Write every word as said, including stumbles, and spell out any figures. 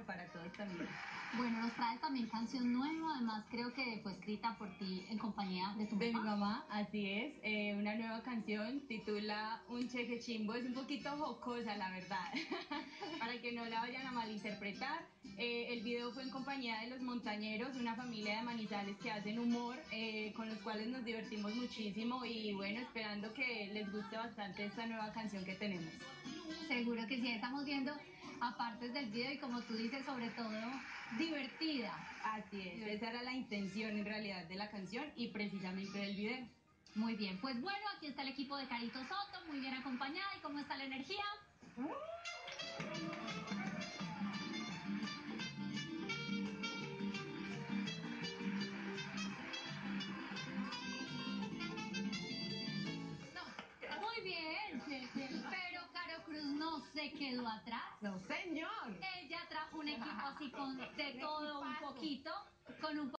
para todos también. Bueno, nos traes también canción nueva, además creo que fue escrita por ti en compañía de tu mamá. De mi mamá, así es, eh, una nueva canción, titula Un Cheque Chimbo, es un poquito jocosa la verdad, para que no la vayan a malinterpretar. Eh, el video fue en compañía de Los Montañeros, una familia de Manizales que hacen humor, eh, con los cuales nos divertimos muchísimo y bueno, esperando que les guste bastante esta nueva canción que tenemos. Seguro que sí, estamos viendo apartes del video y como tú dices, sobre todo, divertida. Así es, esa era la intención en realidad de la canción y precisamente del video. Muy bien, pues bueno, aquí está el equipo de Carito Soto, muy bien acompañada. ¿Y cómo está la energía? Muy bien, pero Caro Cruz no se quedó atrás. No, señor. Ella trajo un equipo así con de todo un poquito, con un